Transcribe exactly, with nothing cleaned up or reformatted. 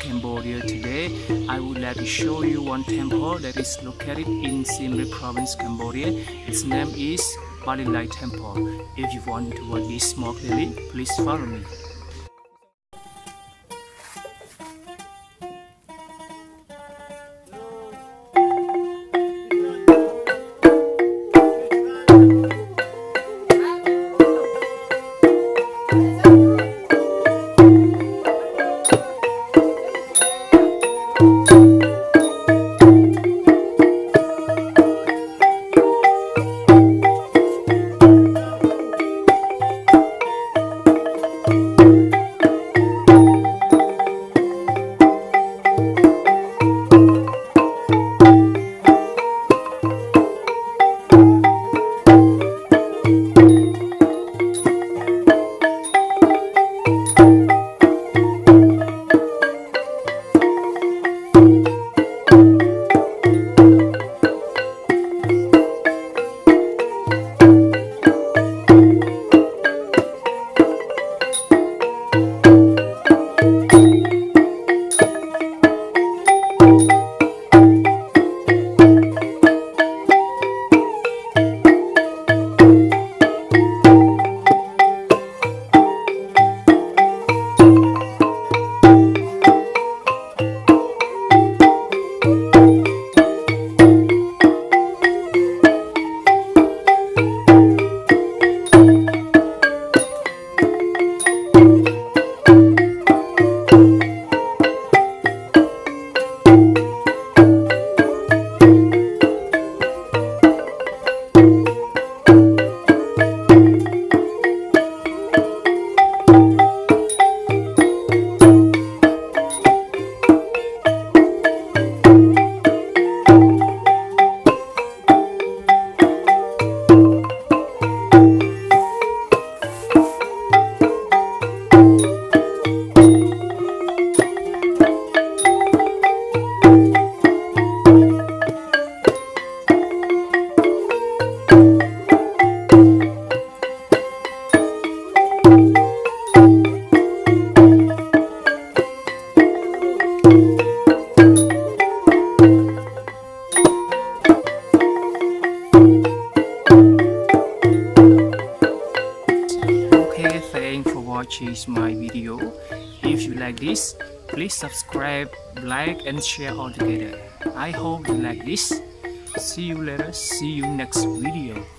Cambodia. Today I would like to show you one temple that is located in Siem province, Cambodia. Its name is Palilay Temple. If you want to watch this more clearly, please follow me. Thanks for watching my video. If you like this, please subscribe, like and share all together. I hope you like this. See you later. See you next video.